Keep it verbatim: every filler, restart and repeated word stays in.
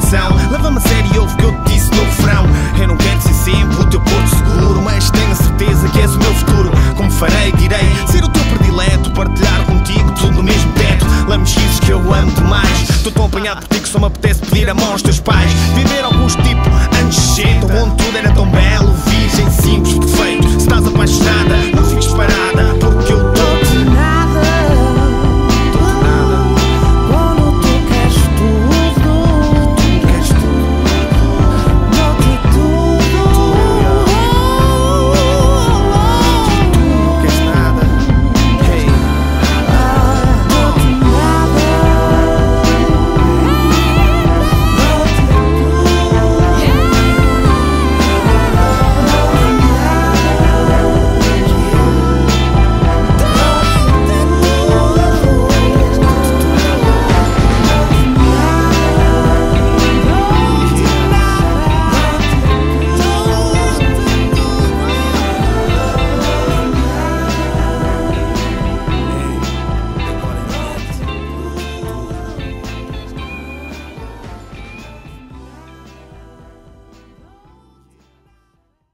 atenção. Leva-me a sério e ouve o que eu te disse no refrão. Eu não quero ser sempre o teu porto seguro, mas tenho a certeza que és o meu futuro. Como farei, direi ser o teu predileto, partilhar contigo tudo no mesmo teto. Lamechices que eu amo demais. Estou tão apanhado por ti que só me apetece pedir a mão aos teus pais. Viver alguns tipo antes de onde tudo era tão bom.